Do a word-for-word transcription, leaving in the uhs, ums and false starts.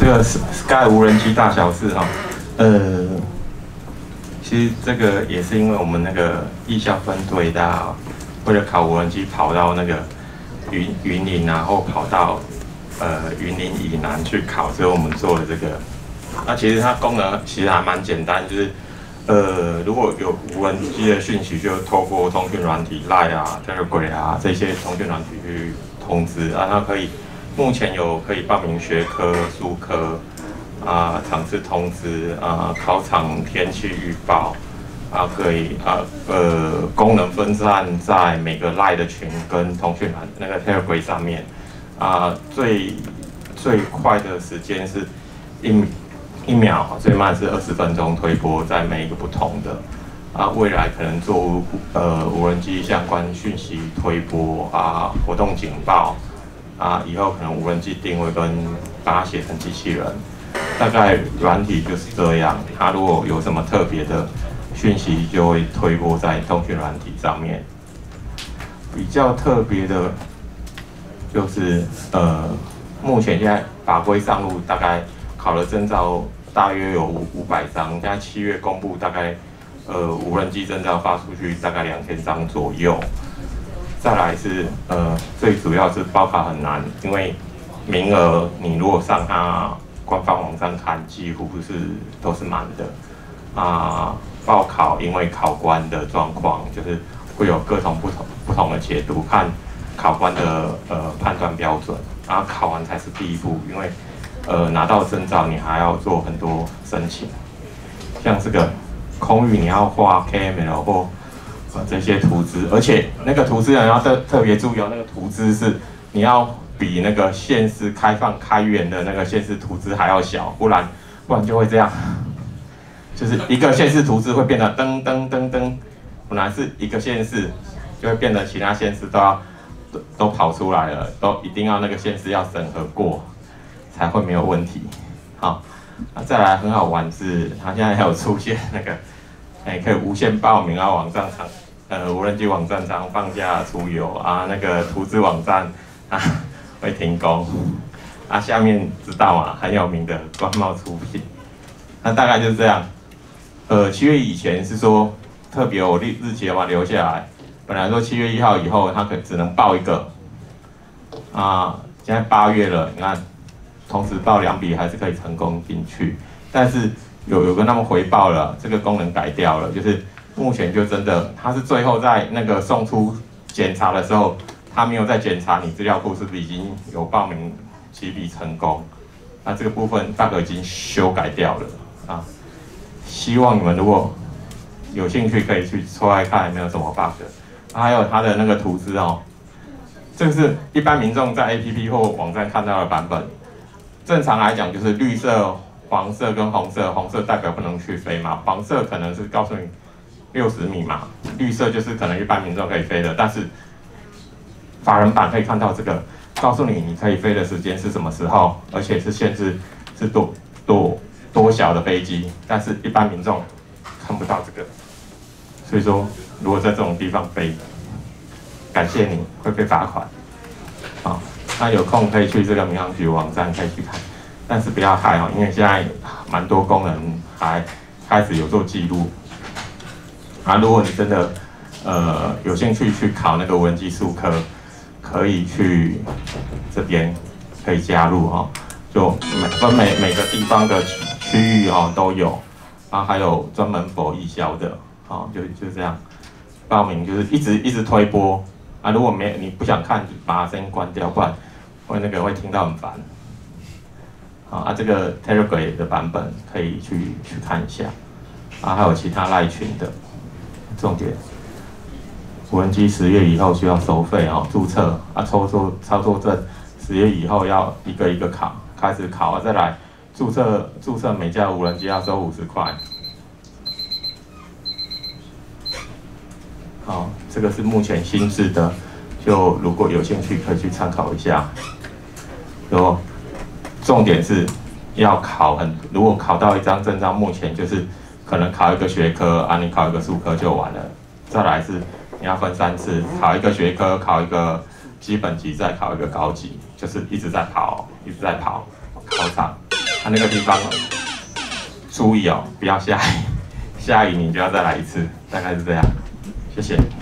个 Sky 无人机大小事哈，呃，其实这个也是因为我们那个艺校分队的、啊，为了考无人机跑到那个云云林，然后跑到呃云林以南去考，所以我们做了这个。那其实它功能其实还蛮简单，就是呃如果有无人机的讯息，就透过通讯软体 Line 啊、Telegram 啊这些通讯软体去通知啊，它可以。 目前有可以报名学科、术科啊、场次通知啊、考场天气预报啊，可以啊呃功能分散在每个 Line 的群跟通讯栏那个 Telegram 上面啊，最最快的时间是一一秒，最慢是二十分钟推播在每一个不同的啊，未来可能做呃无人机相关讯息推播啊，活动警报。 啊，以后可能无人机定位跟把它写成机器人，大概软体就是这样。它如果有什么特别的讯息，就会推播在通讯软体上面。比较特别的，就是呃，目前现在法规上路，大概考了证照大约有五五百张，现在七月公布，大概呃无人机证照发出去大概两千张左右。 再来是呃，最主要是报考很难，因为名额你如果上它官方网站看，几乎是都是满的啊。报考因为考官的状况，就是会有各种不同不同的解读，看考官的呃判断标准，然后考完才是第一步，因为呃拿到证照你还要做很多申请，像这个空域你要画 K M L 或 啊，这些图资，而且那个图资人要特特别注意哦，那个图资是你要比那个县市开放开源的那个县市图资还要小，不然不然就会这样，就是一个县市图资会变得噔噔噔噔，本来是一个县市，就会变得其他县市都要都都跑出来了，都一定要那个县市要审核过，才会没有问题。好，那再来很好玩是，它现在还有出现那个。 哎，可以无限报名啊！网站上，呃，无人机网站上放假出游啊，那个图资网站啊会停工啊。下面知道嘛，很有名的官贸出品，那大概就是这样。呃，七月以前是说特别有日日期的话留下来，本来说七月一号以后它可只能报一个啊，现在八月了，你看，同时报两笔还是可以成功进去，但是。 有有跟他们回报了，这个功能改掉了，就是目前就真的，它是最后在那个送出检查的时候，他没有在检查你资料库是不是已经有报名几笔成功，那这个部分 bug 已经修改掉了啊。希望你们如果有兴趣可以去出来看有没有什么 bug，啊、还有它的那个图资哦，这个是一般民众在 A P P 或网站看到的版本，正常来讲就是绿色。 黄色跟红色，红色代表不能去飞嘛，黄色可能是告诉你六十米嘛，绿色就是可能一般民众可以飞的，但是法人版可以看到这个，告诉你你可以飞的时间是什么时候，而且是限制是多多多小的飞机，但是一般民众看不到这个，所以说如果在这种地方飞，感谢你会被罚款，好，那有空可以去这个民航局网站可以去看。 但是不要害哦，因为现在蛮多功能还开始有做记录。啊，如果你真的呃有兴趣去考那个无人机术科，可以去这边可以加入哈、哦，就每分每每个地方的区域哈、哦、都有，啊还有专门for艺校的，哦就就这样报名就是一直一直推播啊，如果没你不想看，把声音关掉，不然会那个会听到很烦。 啊，这个 Telegram 的版本可以去去看一下，啊，还有其他赖群的。重点，无人机十月以后需要收费哦，注册啊，操作操作证，十月以后要一个一个考，开始考啊，再来注册注册每架无人机要收五十块。好，这个是目前新制的，就如果有兴趣可以去参考一下。有。 重点是要考很，如果考到一张证照，目前就是可能考一个学科啊，你考一个术科就完了。再来是你要分三次，考一个学科，考一个基本级，再考一个高级，就是一直在跑，一直在跑考场。 它那个地方哦，注意哦，不要下雨，下雨你就要再来一次，大概是这样。谢谢。